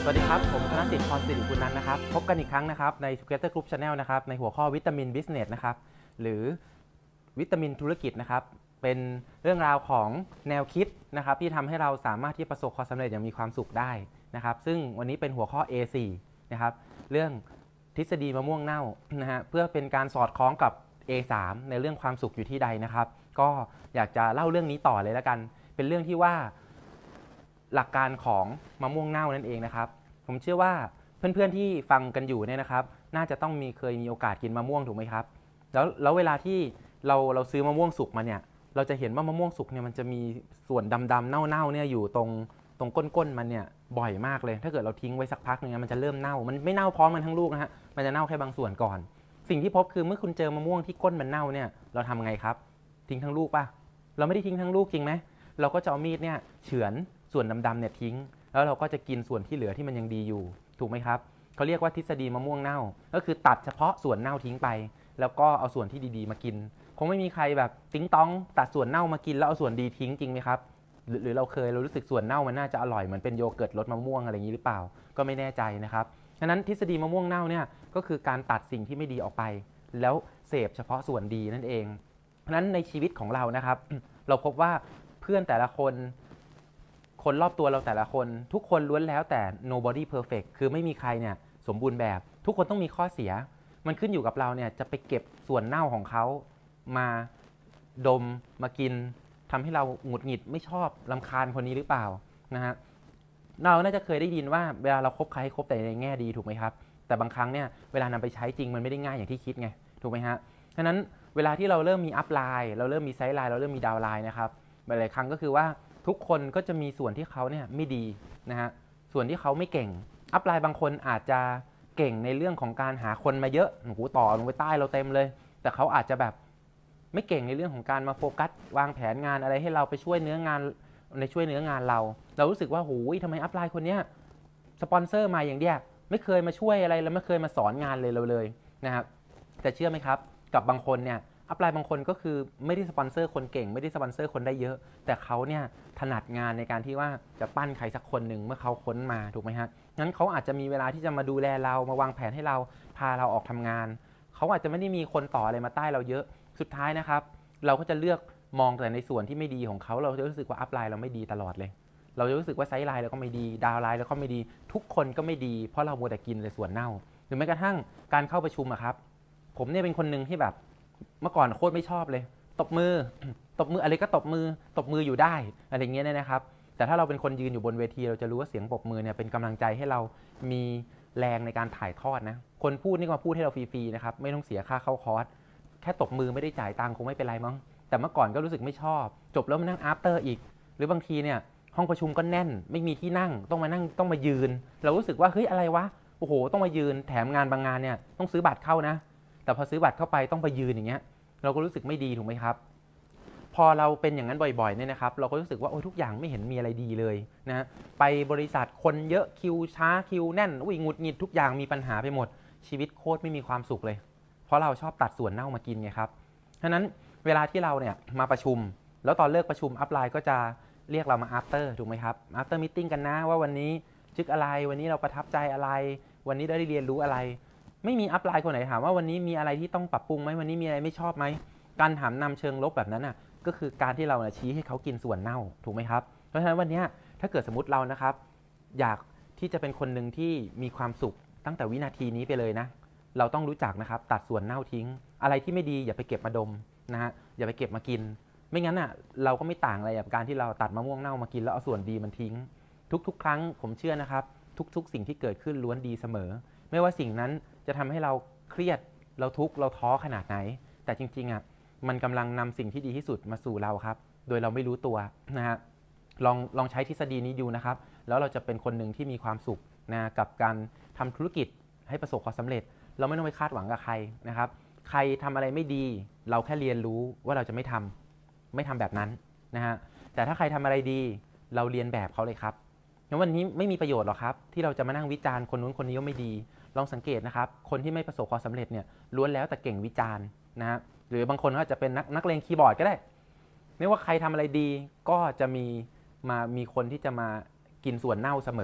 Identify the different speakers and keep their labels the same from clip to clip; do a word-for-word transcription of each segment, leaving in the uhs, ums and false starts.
Speaker 1: วัสดีครับผมธนสิทธิ์พรสิริกุลนันท์นะครับพบกันอีกครั้งนะครับใน Together Group Channel นะครับในหัวข้อวิตามิน Business นะครับหรือวิตามินธุรกิจนะครับเป็นเรื่องราวของแนวคิดนะครับที่ทำให้เราสามารถที่ประสบความสำเร็จอย่างมีความสุขได้นะครับซึ่งวันนี้เป็นหัวข้อ เอ โฟร์ นะครับเรื่องทฤษฎีมะม่วงเน่านะฮะเพื่อเป็นการสอดคล้องกับ เอ ทรี ในเรื่องความสุขอยู่ที่ใดนะครับก็อยากจะเล่าเรื่องนี้ต่อเลยแล้วกันเป็นเรื่องที่ว่าหลักการของมะม่วงเน่านั่นเองนะครับผมเชื่อว่าเพื่อนๆที่ฟังกันอยู่เนี่ยนะครับน่าจะต้องมีเคยมีโอกาสกินมะม่วงถูกไหมครับแล้วแล้วเวลาที่เราเราซื้อมะม่วงสุกมาเนี่ยเราจะเห็นว่ามะม่วงสุกเนี่ยมันจะมีส่วนดำๆเน่าๆเนี่ยอยู่ตรงตรงก้นๆมันเนี่ยบ่อยมากเลยถ้าเกิดเราทิ้งไว้สักพักนึงมันจะเริ่มเน่ามันไม่เน่าพร้อมกันทั้งลูกนะฮะมันจะเน่าแค่บางส่วนก่อนสิ่งที่พบคือเมื่อคุณเจอมะม่วงที่ก้นมันเน่าเนี่ยเราทำไงครับทิ้งทั้งลูกป่ะเราไม่ได้ทิ้งทั้งลูกจริงไหมเราก็จะเอามีดเนี่ยเฉือนส่วนดำๆเนี่ยทิ้งแล้วเราก็จะกินส่วนที่เหลือที่มันยังดีอยู่ถูกไหมครับเขาเรียกว่าทฤษฎีมะม่วงเน่าก็คือตัดเฉพาะส่วนเน่าทิ้งไปแล้วก็เอาส่วนที่ดีๆมากินคงไม่มีใครแบบติ๊งต้องตัดส่วนเน่ามากินแล้วเอาส่วนดีทิ้งจริงไหมครับหรือเราเคยเรารู้สึกส่วนเน่ามันน่าจะอร่อยเหมือนเป็นโยเกิร์ตรสมะม่วงอะไรอย่างนี้หรือเปล่าก็ไม่แน่ใจนะครับฉะนั้นทฤษฎีมะม่วงเน่าเนี่ยก็คือการตัดสิ่งที่ไม่ดีออกไปแล้วเสพเฉพาะส่วนดีนั่นเองฉะนั้นในชีวิตของเรานะครับเราพบว่าเพื่อนแต่ละคนคนรอบตัวเราแต่ละคนทุกคนล้วนแล้วแต่ nobody perfect คือไม่มีใครเนี่ยสมบูรณ์แบบทุกคนต้องมีข้อเสียมันขึ้นอยู่กับเราเนี่ยจะไปเก็บส่วนเน่าของเขามาดมมากินทำให้เราหงุดหงิดไม่ชอบรำคาญคนนี้หรือเปล่านะฮะเราน่าจะเคยได้ยินว่าเวลาเราคบใครให้คบแต่ในแง่ดีถูกไหมครับแต่บางครั้งเนี่ยเวลานำไปใช้จริงมันไม่ได้ง่ายอย่างที่คิดไงถูกไหมฮะฉะนั้นเวลาที่เราเริ่มมีอัพไลน์เราเริ่มมีไซด์ไลน์เราเริ่มมีดาวไลน์นะครับหลายๆครั้งก็คือว่าทุกคนก็จะมีส่วนที่เขาเนี่ยไม่ดีนะฮะส่วนที่เขาไม่เก่งอัพไลน์บางคนอาจจะเก่งในเรื่องของการหาคนมาเยอะโอ้โหต่อลงไปใต้เราเต็มเลยแต่เขาอาจจะแบบไม่เก่งในเรื่องของการมาโฟกัสวางแผนงานอะไรให้เราไปช่วยเนื้องานในช่วยเนื้องานเราเรารู้สึกว่าโอ้ยทำไมอัพไลน์คนเนี้ยสปอนเซอร์มาอย่างเดียวไม่เคยมาช่วยอะไรแล้วไม่เคยมาสอนงานเลยเราเลยนะครับแต่เชื่อไหมครับกับบางคนเนี่ยอัพไลน์บางคนก็คือไม่ได้สปอนเซอร์คนเก่งไม่ได้สปอนเซอร์คนได้เยอะแต่เขาเนี่ยถนัดงานในการที่ว่าจะปั้นใครสักคนหนึ่งเมื่อเขาค้นมาถูกไหมฮะงั้นเขาอาจจะมีเวลาที่จะมาดูแลเรามาวางแผนให้เราพาเราออกทำงานเขาอาจจะไม่ได้มีคนต่ออะไรมาใต้เราเยอะสุดท้ายนะครับเราก็จะเลือกมองแต่ในส่วนที่ไม่ดีของเขาเราจะรู้สึกว่าอัพไลน์เราไม่ดีตลอดเลยเราจะรู้สึกว่าไซด์ไลน์เราก็ไม่ดีดาวไลน์เราก็ไม่ดีทุกคนก็ไม่ดีเพราะเราโมแต่กินแต่ส่วนเน่าหรือแม้กระทั่งการเข้าประชุมอะครับผมเนี่ยเป็นคนหนึ่งที่แบบเมื่อก่อนโคตรไม่ชอบเลยตบมือตบมืออะไรก็ตบมือตบมืออยู่ได้อะไรเงี้ยนะครับแต่ถ้าเราเป็นคนยืนอยู่บนเวทีเราจะรู้ว่าเสียงปรบมือเนี่ยเป็นกำลังใจให้เรามีแรงในการถ่ายทอดนะคนพูดนี่มาพูดให้เราฟรีๆนะครับไม่ต้องเสียค่าเข้าคอร์สแค่ตบมือไม่ได้จ่ายตังค์คงไม่เป็นไรมั้งแต่เมื่อก่อนก็รู้สึกไม่ชอบจบแล้วมานั่งอัพเตอร์อีกหรือบางทีเนี่ยห้องประชุมก็แน่นไม่มีที่นั่งต้องมานั่งต้องมายืนเรารู้สึกว่าเฮ้ยอะไรวะโอ้โหต้องมายืนแถมงานบางงานเนี่ยต้องซื้อบัตรเข้านะแต่พอซื้อบัตรเข้าไปต้องไปยืนอย่างเงี้ยเราก็รู้สึกไม่ดีถูกไหมครับพอเราเป็นอย่างนั้นบ่อยๆเนี่ยนะครับเราก็รู้สึกว่าโอ้ทุกอย่างไม่เห็นมีอะไรดีเลยนะไปบริษัทคนเยอะคิวช้าคิวแน่นอุ้ยหงุดหงิดทุกอย่างมีปัญหาไปหมดชีวิตโคตรไม่มีความสุขเลยเพราะเราชอบตัดส่วนเน่ามากินไงครับฉะนั้นเวลาที่เราเนี่ยมาประชุมแล้วตอนเลิกประชุมอัพไลน์ก็จะเรียกเรามา after ถูกไหมครับ after meeting กันนะว่าวันนี้จึกอะไรวันนี้เราประทับใจอะไรวันนี้ได้เรียนรู้อะไรไม่มีอัพไลน์คนไหนถามว่าวันนี้มีอะไรที่ต้องปรับปรุงไหมวันนี้มีอะไรไม่ชอบไหมการถามนำเชิงลบแบบนั้นน่ะก็คือการที่เราชี้ให้เขากินส่วนเน่าถูกไหมครับเพราะฉะนั้นวันนี้ถ้าเกิดสมมติเรานะครับอยากที่จะเป็นคนหนึ่งที่มีความสุขตั้งแต่วินาทีนี้ไปเลยนะเราต้องรู้จักนะครับตัดส่วนเน่าทิ้งอะไรที่ไม่ดีอย่าไปเก็บมาดมนะฮะอย่าไปเก็บมากินไม่งั้นอ่ะเราก็ไม่ต่างอะไรกับการที่เราตัดมะม่วงเน่ามากินแล้วเอาส่วนดีมันทิ้งทุกๆครั้งผมเชื่อนะครับทุกๆสิ่งที่เกิดขึ้นล้วนดีเสมอไม่ว่าสิ่งนั้นจะทำให้เราเครียดเราทุกข์เราท้อขนาดไหนแต่จริงๆอ่ะมันกำลังนำสิ่งที่ดีที่สุดมาสู่เราครับโดยเราไม่รู้ตัวนะฮะลองลองใช้ทฤษฎีนี้ดูนะครับแล้วเราจะเป็นคนหนึ่งที่มีความสุขนะกับการทำธุรกิจให้ประสบความสำเร็จเราไม่ต้องไปคาดหวังกับใครนะครับใครทำอะไรไม่ดีเราแค่เรียนรู้ว่าเราจะไม่ทำไม่ทำแบบนั้นนะฮะแต่ถ้าใครทำอะไรดีเราเรียนแบบเขาเลยครับงั้นวันนี้ไม่มีประโยชน์หรอกครับที่เราจะมานั่งวิจารณ์คนนู้นคนนี้ว่าไม่ดีลองสังเกตนะครับคนที่ไม่ประสบความสำเร็จเนี่ยล้วนแล้วแต่เก่งวิจารณ์นะฮะหรือบางคนก็จะเป็นนักนักเลงคีย์บอร์ดก็ได้ไม่ว่าใครทำอะไรดีก็จะมีมามีคนที่จะมากินส่วนเน่าเสมอ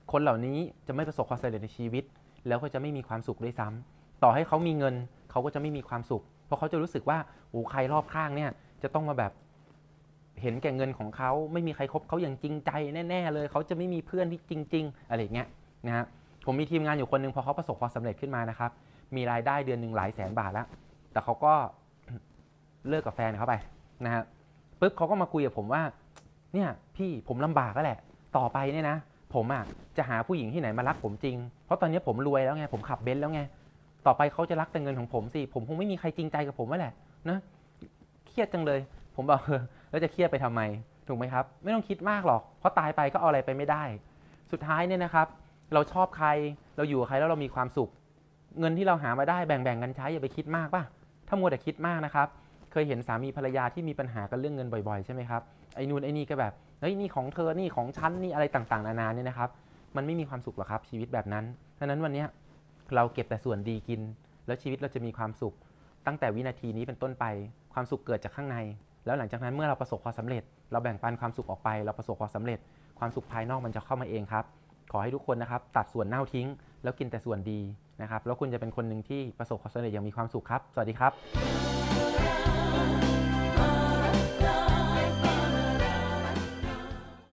Speaker 1: คนเหล่านี้จะไม่ประสบความสำเร็จในชีวิตแล้วก็จะไม่มีความสุขด้วยซ้ำต่อให้เขามีเงินเขาก็จะไม่มีความสุขเพราะเขาจะรู้สึกว่าโอ้ใครรอบข้างเนี่ยจะต้องมาแบบเห็นแก่เงินของเขาไม่มีใครคบเขาอย่างจริงใจแน่ๆเลยเขาจะไม่มีเพื่อนที่จริงๆอะไรอย่างเงี้ยนะฮะผมมีทีมงานอยู่คนนึงพอเขาประสบความสำเร็จขึ้นมานะครับมีรายได้เดือนหนึ่งหลายแสนบาทแล้วแต่เขาก็เลิกกับแฟนเขาไปนะฮะปุ๊บเขาก็มาคุยกับผมว่าเนี่ยพี่ผมลำบากแล้วแหละต่อไปเนี่ยนะผมอ่ะจะหาผู้หญิงที่ไหนมารักผมจริงเพราะตอนนี้ผมรวยแล้วไงผมขับเบนซ์แล้วไงต่อไปเขาจะรักแต่เงินของผมสิผมคงไม่มีใครจริงใจกับผมแล้วแหละนะเครียดจังเลยผมบอกเออแล้วจะเครียดไปทำไมถูกไหมครับไม่ต้องคิดมากหรอกเพราะตายไปก็เอาอะไรไปไม่ได้สุดท้ายเนี่ยนะครับเราชอบใครเราอยู่กับใครแล้วเรามีความสุขเงินที่เราหามาได้แบ่งๆกันใช้อย่าไปคิดมากป่ะถ้ามัวแต่คิดมากนะครับเคยเห็นสามีภรรยาที่มีปัญหากันเรื่องเงินบ่อยๆใช่ไหมครับไอ้นู่นไอ้นี่ก็แบบเฮ้ยนี่ของเธอนี่ของฉันนี่อะไรต่างๆนานาเนี่ยนะครับมันไม่มีความสุขหรอกครับชีวิตแบบนั้นดังนั้นวันนี้เราเก็บแต่ส่วนดีกินแล้วชีวิตเราจะมีความสุขตั้งแต่วินาทีนี้เป็นต้นไปความสุขเกิดจากข้างในแล้วหลังจากนั้นเมื่อเราประสบความสำเร็จเราแบ่งปันความสุขออกไปเราประสบความสำเร็จความสุขภายนอกมันจะเข้ามาเองครับขอให้ทุกคนนะครับตัดส่วนเน่าทิ้งแล้วกินแต่ส่วนดีนะครับแล้วคุณจะเป็นคนหนึ่งที่ประสบความสำเร็จอย่างมีความสุขครับสวัสดีครับ